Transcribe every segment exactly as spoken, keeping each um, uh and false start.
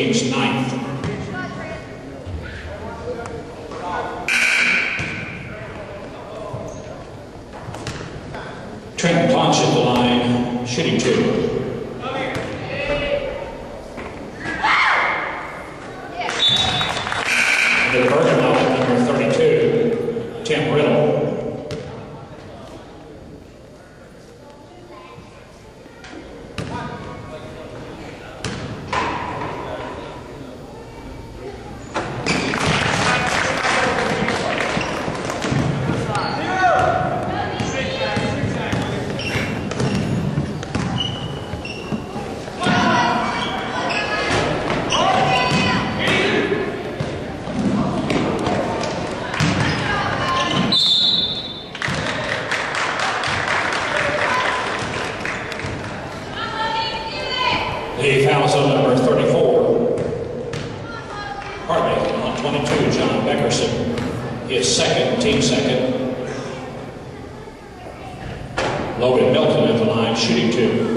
team's ninth. Trent Ponch at the line, shooting two. The Burgin line, number thirty-two, Tim Riddle. The fouls on number thirty-four. Pardon me, on twenty-two, John Beckerson. His second, team second. Logan Milton at the line, shooting two.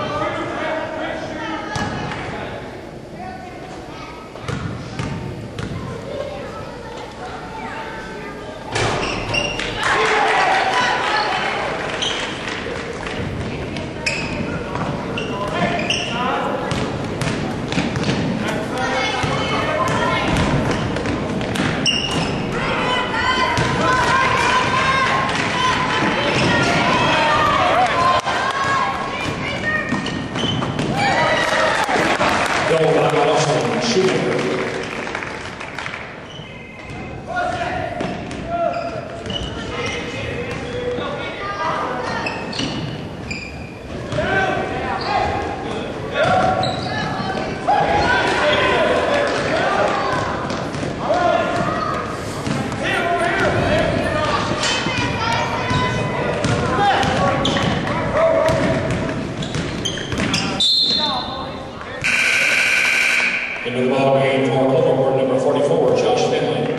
Into the ball game for overboard number forty-four, Josh Finley.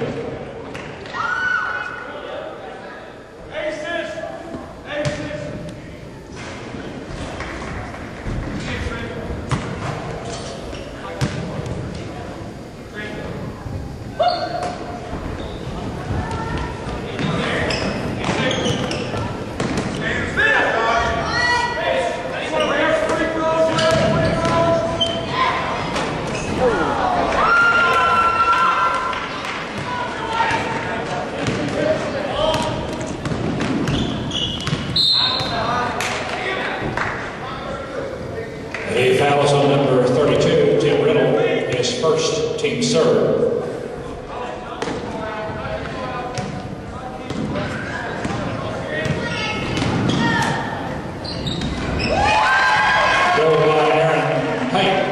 The foul is on number thirty-two, Tim Riddle, his first team serve. Goal by Aaron Payne.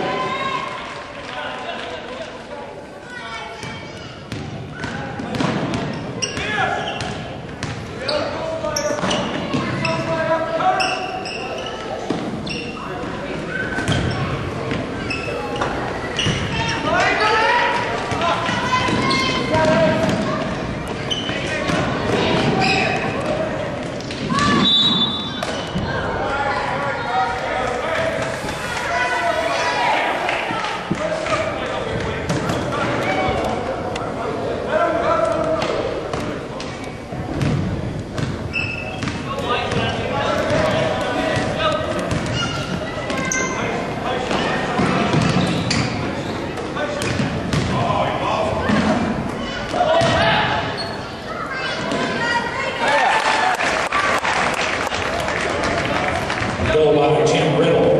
Goal by Tim Riddle.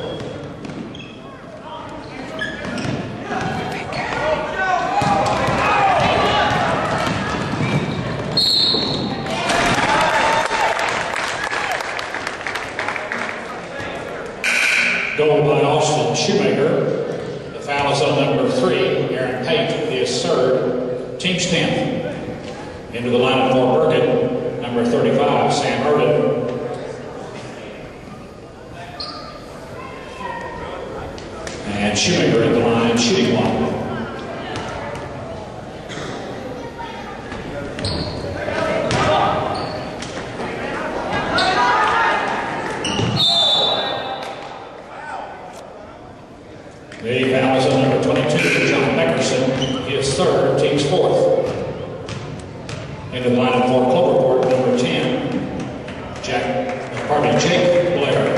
Goal by Austin Shoemaker. The foul is on number three, Aaron Pate, his third, team's tenth. Into the lineup for Burgin, number thirty-five, Sam Erden. And Shoemaker at the line, shooting one. The foul is on number twenty-two, John Beckerson, his third, team's fourth. Into the line for Cloverport, number ten, Jack, pardon me, Jake Blair.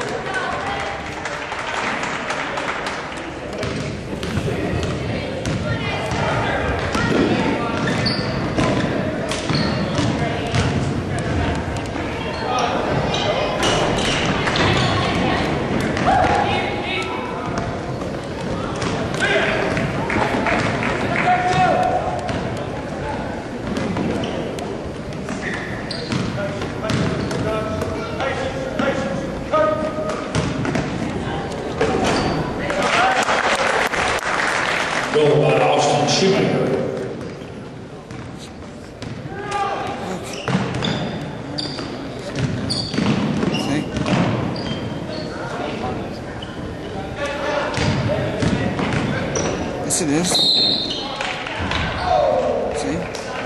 Goal by Austin Shoemaker. See? Yes, it is. See?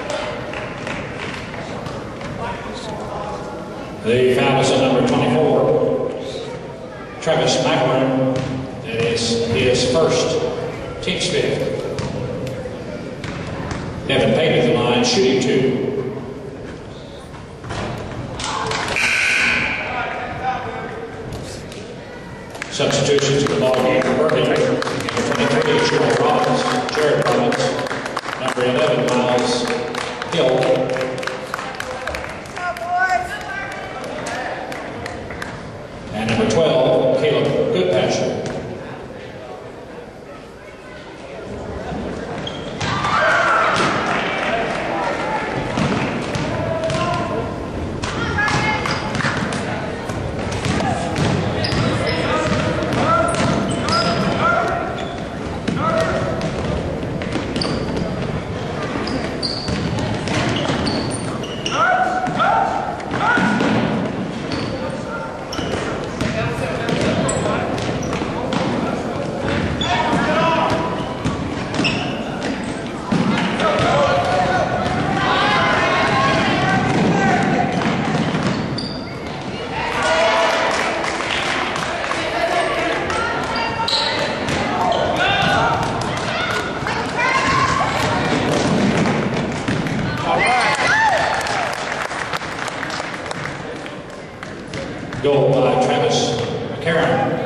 The foul is on number twenty-four, Travis McElroy. That is his first, team's fifth. Devin Payne at the line, shooting two. Substitutions for the ball game for Burgin. Number twenty-three, Gerald Robbins, Jared Robbins. Number eleven, Miles Hill. And number twelve, Caleb Goodpasture. Goal by Travis McCarron.